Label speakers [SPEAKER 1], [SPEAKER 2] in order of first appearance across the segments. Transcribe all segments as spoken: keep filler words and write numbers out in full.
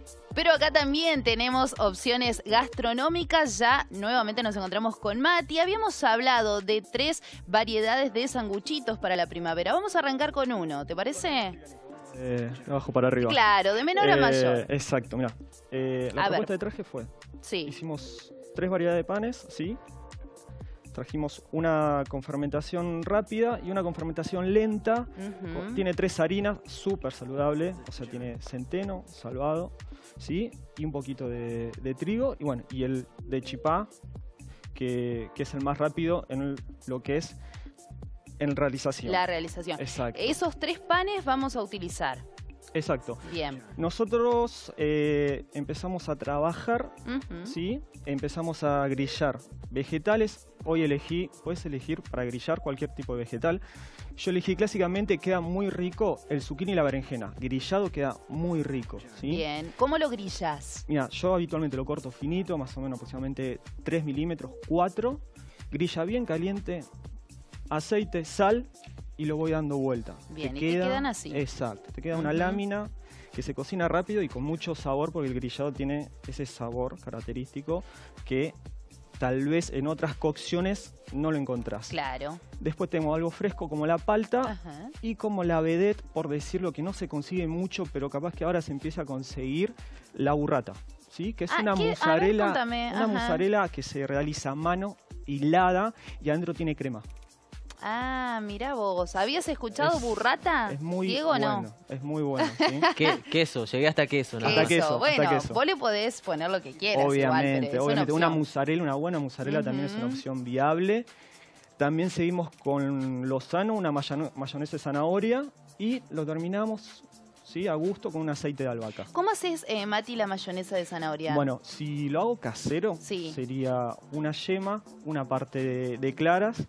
[SPEAKER 1] Pero acá también tenemos opciones gastronómicas. Ya nuevamente nos encontramos con Mati. Habíamos hablado de tres variedades de sanguchitos para la primavera. Vamos a arrancar con uno, ¿te parece?
[SPEAKER 2] Eh, de abajo para arriba.
[SPEAKER 1] Claro, de menor a
[SPEAKER 2] Eh,
[SPEAKER 1] mayor.
[SPEAKER 2] Exacto, mira. Eh, la
[SPEAKER 1] A
[SPEAKER 2] propuesta
[SPEAKER 1] ver.
[SPEAKER 2] de traje fue,
[SPEAKER 1] Sí.
[SPEAKER 2] hicimos tres variedades de panes, ¿sí? Trajimos una con fermentación rápida y una con fermentación lenta.
[SPEAKER 1] Ujú.
[SPEAKER 2] Tiene tres harinas, súper saludable. O sea, tiene centeno, salvado, ¿sí? Y un poquito de, de trigo. Y bueno, y el de chipá, que, que es el más rápido en el- lo que es en realización.
[SPEAKER 1] La realización.
[SPEAKER 2] Exacto.
[SPEAKER 1] Esos tres panes vamos a utilizar.
[SPEAKER 2] Exacto.
[SPEAKER 1] Bien.
[SPEAKER 2] Nosotros eh, empezamos a trabajar,
[SPEAKER 1] Ujú.
[SPEAKER 2] ¿sí? Empezamos a grillar vegetales. Hoy elegí, puedes elegir para grillar cualquier tipo de vegetal. Yo elegí clásicamente, queda muy rico el zucchini y la berenjena. Grillado queda muy rico, ¿sí?
[SPEAKER 1] Bien. ¿Cómo lo grillas?
[SPEAKER 2] Mira, yo habitualmente lo corto finito, más o menos aproximadamente tres milímetros, cuatro. Grilla bien caliente, aceite, sal y lo voy dando vuelta.
[SPEAKER 1] Bien, y te quedan así.
[SPEAKER 2] Exacto, te queda una
[SPEAKER 1] Ujú.
[SPEAKER 2] lámina que se cocina rápido y con mucho sabor, porque el grillado tiene ese sabor característico que tal vez en otras cocciones no lo encontrás.
[SPEAKER 1] Claro.
[SPEAKER 2] Después tengo algo fresco como la palta
[SPEAKER 1] Ajá.
[SPEAKER 2] y como la vedette, por decirlo, que no se consigue mucho, pero capaz que ahora se empieza a conseguir, la burrata, ¿sí? Que es
[SPEAKER 1] Ah,
[SPEAKER 2] una
[SPEAKER 1] ¿qué? A ver,
[SPEAKER 2] mozzarella,
[SPEAKER 1] contame.
[SPEAKER 2] una
[SPEAKER 1] Ajá.
[SPEAKER 2] mozzarella que se realiza a mano, hilada, y adentro tiene crema.
[SPEAKER 1] Ah, mirá vos. ¿Habías escuchado
[SPEAKER 2] Es-
[SPEAKER 1] burrata?
[SPEAKER 2] Es muy
[SPEAKER 1] Diego,
[SPEAKER 2] bueno,
[SPEAKER 1] no.
[SPEAKER 2] es muy bueno, ¿sí?
[SPEAKER 3] ¿Qué? Queso, llegué hasta queso. ¿no?
[SPEAKER 2] Hasta
[SPEAKER 1] Queso.
[SPEAKER 2] queso, hasta
[SPEAKER 1] Bueno,
[SPEAKER 2] queso.
[SPEAKER 1] vos le podés poner lo que quieras.
[SPEAKER 2] Obviamente,
[SPEAKER 1] igual, pero es
[SPEAKER 2] obviamente.
[SPEAKER 1] Una
[SPEAKER 2] Una
[SPEAKER 1] opción.
[SPEAKER 2] mozzarella, una buena mozzarella también es una
[SPEAKER 1] Ujú.
[SPEAKER 2] opción viable. También seguimos con lo sano, una mayano- mayonesa de zanahoria y lo terminamos, ¿sí? A gusto con un aceite de albahaca.
[SPEAKER 1] ¿Cómo haces, eh, Mati, la mayonesa de zanahoria?
[SPEAKER 2] Bueno, si lo hago casero,
[SPEAKER 1] Sí.
[SPEAKER 2] sería una yema, una parte de, de claras,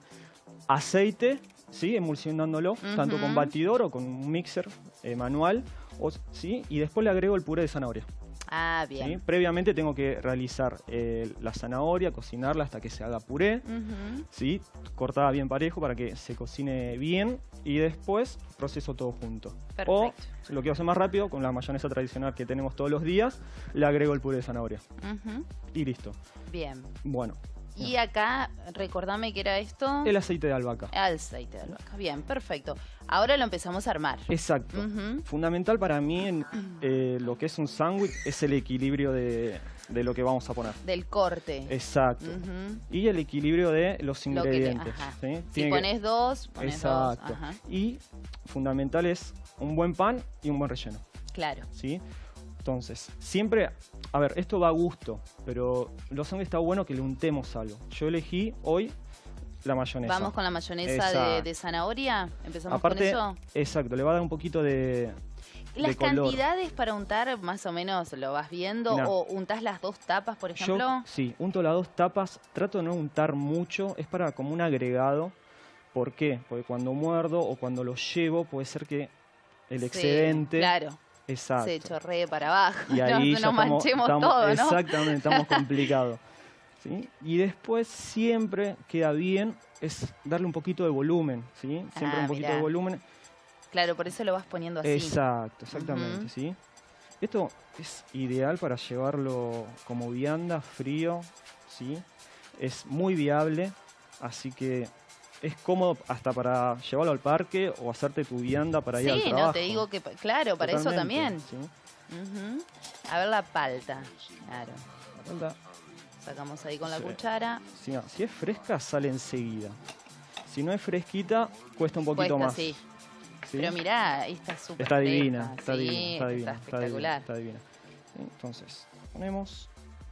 [SPEAKER 2] aceite, ¿sí? Emulsionándolo, tanto con
[SPEAKER 1] Ujú.
[SPEAKER 2] batidor o con un mixer eh, manual, o- ¿sí? Y después le agrego el puré de zanahoria.
[SPEAKER 1] Ah,
[SPEAKER 2] ¿sí?
[SPEAKER 1] bien.
[SPEAKER 2] Previamente tengo que realizar eh, la zanahoria, cocinarla hasta que se haga puré,
[SPEAKER 1] Ujú.
[SPEAKER 2] ¿sí? Cortada bien parejo para que se cocine bien y después proceso todo junto.
[SPEAKER 1] Perfecto.
[SPEAKER 2] O, si lo quiero hacer más rápido, con la mayonesa tradicional que tenemos todos los días, le agrego el puré de zanahoria.
[SPEAKER 1] Ujú.
[SPEAKER 2] Y listo.
[SPEAKER 1] Bien.
[SPEAKER 2] Bueno,
[SPEAKER 1] Y acá, recordame que era esto.
[SPEAKER 2] el aceite de albahaca.
[SPEAKER 1] Aceite de albahaca. Bien, perfecto. Ahora lo empezamos a armar.
[SPEAKER 2] Exacto.
[SPEAKER 1] Ujú.
[SPEAKER 2] Fundamental para mí en eh, lo que es un sándwich es el equilibrio de, de lo que vamos a poner.
[SPEAKER 1] Del corte.
[SPEAKER 2] Exacto.
[SPEAKER 1] Ujú.
[SPEAKER 2] Y el equilibrio de los
[SPEAKER 1] Lo que le-
[SPEAKER 2] ingredientes.
[SPEAKER 1] ajá.
[SPEAKER 2] ¿sí?
[SPEAKER 1] Si
[SPEAKER 2] Tiene que-
[SPEAKER 1] pones dos, pones
[SPEAKER 2] Exacto.
[SPEAKER 1] dos. Ajá.
[SPEAKER 2] Y fundamental es un buen pan y un buen relleno.
[SPEAKER 1] Claro.
[SPEAKER 2] ¿Sí? Entonces, siempre, a ver, esto va a gusto, pero los sándwiches está bueno que le untemos algo. Yo elegí hoy la mayonesa.
[SPEAKER 1] Vamos con la mayonesa de,
[SPEAKER 2] Exacto.
[SPEAKER 1] de zanahoria. Empezamos
[SPEAKER 2] Aparte,
[SPEAKER 1] con eso.
[SPEAKER 2] exacto, le va a dar un poquito de,
[SPEAKER 1] Las
[SPEAKER 2] de color.
[SPEAKER 1] cantidades para untar, más o menos, ¿lo vas viendo?
[SPEAKER 2] Mirá.
[SPEAKER 1] ¿O untás las dos tapas, por ejemplo?
[SPEAKER 2] Yo, sí, unto las dos tapas, trato de no untar mucho, es para como un agregado. ¿Por qué? Porque cuando muerdo o cuando lo llevo, puede ser que el
[SPEAKER 1] Sí,
[SPEAKER 2] excedente...
[SPEAKER 1] claro,
[SPEAKER 2] Exacto.
[SPEAKER 1] se chorree para abajo.
[SPEAKER 2] Y ahí
[SPEAKER 1] no
[SPEAKER 2] ya
[SPEAKER 1] nos
[SPEAKER 2] estamos,
[SPEAKER 1] manchemos
[SPEAKER 2] estamos-
[SPEAKER 1] todo, ¿no?
[SPEAKER 2] Exactamente, estamos complicados. ¿Sí? Y después siempre queda bien es darle un poquito de volumen, ¿sí? Siempre
[SPEAKER 1] Ah,
[SPEAKER 2] un poquito
[SPEAKER 1] mirá.
[SPEAKER 2] de volumen.
[SPEAKER 1] Claro, por eso lo vas poniendo así.
[SPEAKER 2] Exacto, exactamente,
[SPEAKER 1] Ujú.
[SPEAKER 2] ¿sí? Esto es ideal para llevarlo como vianda, frío, ¿sí? Es muy viable, así que es cómodo hasta para llevarlo al parque o hacerte tu vianda para ir al
[SPEAKER 1] Sí,
[SPEAKER 2] trabajo.
[SPEAKER 1] no, te digo que, claro, para eso
[SPEAKER 2] Totalmente,
[SPEAKER 1] también.
[SPEAKER 2] ¿sí?
[SPEAKER 1] Ujú. A ver la palta. Claro.
[SPEAKER 2] Falta-
[SPEAKER 1] Sacamos ahí con la
[SPEAKER 2] Sí.
[SPEAKER 1] cuchara.
[SPEAKER 2] Si, no, si es fresca, sale enseguida. Si no es fresquita, cuesta un poquito
[SPEAKER 1] Cuesta,
[SPEAKER 2] más.
[SPEAKER 1] sí.
[SPEAKER 2] ¿sí?
[SPEAKER 1] Pero mirá, esta es súper
[SPEAKER 2] Está
[SPEAKER 1] fresca.
[SPEAKER 2] divina, está
[SPEAKER 1] Sí,
[SPEAKER 2] divina, está divina,
[SPEAKER 1] está
[SPEAKER 2] está divina,
[SPEAKER 1] espectacular.
[SPEAKER 2] está divina. ¿Sí? Entonces, ponemos...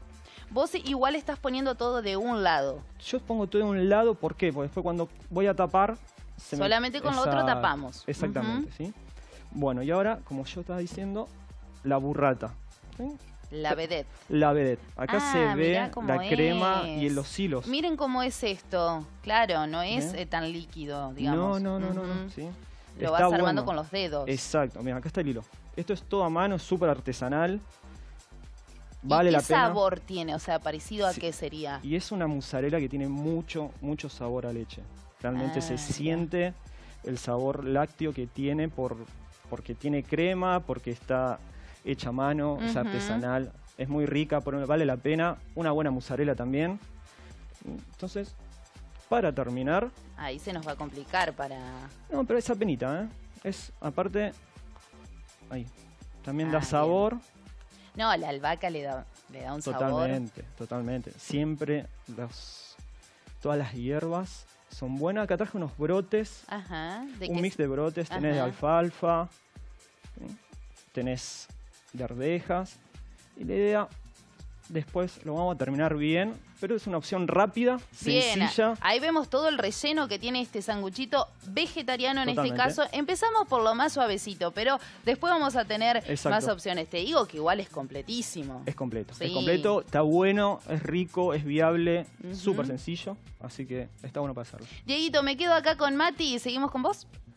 [SPEAKER 1] Vos igual estás poniendo todo de un lado.
[SPEAKER 2] Yo pongo todo de un lado, ¿por qué? Porque después cuando voy a tapar... se me-
[SPEAKER 1] Solamente con lo otro
[SPEAKER 2] Exacto,
[SPEAKER 1] tapamos.
[SPEAKER 2] Exactamente,
[SPEAKER 1] Ujú.
[SPEAKER 2] ¿sí? Bueno, y ahora, como yo estaba diciendo, la burrata. ¿sí?
[SPEAKER 1] La vedette.
[SPEAKER 2] La vedette. Acá
[SPEAKER 1] Ah,
[SPEAKER 2] se ve
[SPEAKER 1] mirá cómo
[SPEAKER 2] la crema
[SPEAKER 1] es.
[SPEAKER 2] y los hilos.
[SPEAKER 1] Miren cómo es esto. Claro, no es
[SPEAKER 2] ¿Eh?
[SPEAKER 1] eh, tan líquido, digamos.
[SPEAKER 2] No, no, no, no, no,
[SPEAKER 1] Ujú.
[SPEAKER 2] ¿sí?
[SPEAKER 1] Lo
[SPEAKER 2] Está
[SPEAKER 1] vas armando
[SPEAKER 2] bueno.
[SPEAKER 1] con los dedos.
[SPEAKER 2] Exacto, mira, acá está el hilo. Esto es todo a mano, es súper artesanal.
[SPEAKER 1] ¿Y
[SPEAKER 2] Vale
[SPEAKER 1] qué
[SPEAKER 2] la pena.
[SPEAKER 1] sabor tiene? O sea, parecido a
[SPEAKER 2] Sí.
[SPEAKER 1] qué sería.
[SPEAKER 2] Y es una mozzarella que tiene mucho, mucho sabor a leche. Realmente
[SPEAKER 1] Ah,
[SPEAKER 2] se
[SPEAKER 1] mirá.
[SPEAKER 2] siente el sabor lácteo que tiene por, porque tiene crema, porque está hecha a mano, es
[SPEAKER 1] Ujú.
[SPEAKER 2] artesanal, es muy rica, por, vale la pena. Una buena mozzarella también. Entonces, para terminar...
[SPEAKER 1] Ahí se nos va a complicar para...
[SPEAKER 2] No, pero esa penita, ¿eh? Es, aparte... Ahí. También
[SPEAKER 1] Ah,
[SPEAKER 2] da
[SPEAKER 1] bien.
[SPEAKER 2] sabor.
[SPEAKER 1] No, la albahaca le da, le da un sabor.
[SPEAKER 2] Totalmente, totalmente. Siempre los, todas las hierbas son buenas. Acá traje unos brotes,
[SPEAKER 1] Ajá. ¿De
[SPEAKER 2] un
[SPEAKER 1] qué
[SPEAKER 2] mix
[SPEAKER 1] es?
[SPEAKER 2] de brotes. Tenés de
[SPEAKER 1] Ajá.
[SPEAKER 2] alfalfa, ¿sí? Tenés de arvejas. Y la idea, después lo vamos a terminar bien, pero es una opción rápida,
[SPEAKER 1] Bien,
[SPEAKER 2] sencilla.
[SPEAKER 1] ahí vemos todo el relleno que tiene este sanguchito vegetariano en
[SPEAKER 2] Totalmente.
[SPEAKER 1] este caso. Empezamos por lo más suavecito, pero después vamos a tener
[SPEAKER 2] Exacto.
[SPEAKER 1] más opciones. Te digo que igual es completísimo.
[SPEAKER 2] Es completo,
[SPEAKER 1] Sí.
[SPEAKER 2] es completo, está bueno, es rico, es viable,
[SPEAKER 1] Ujú.
[SPEAKER 2] súper sencillo, así que está bueno para hacerlo.
[SPEAKER 1] Dieguito, me quedo acá con Mati y seguimos con vos.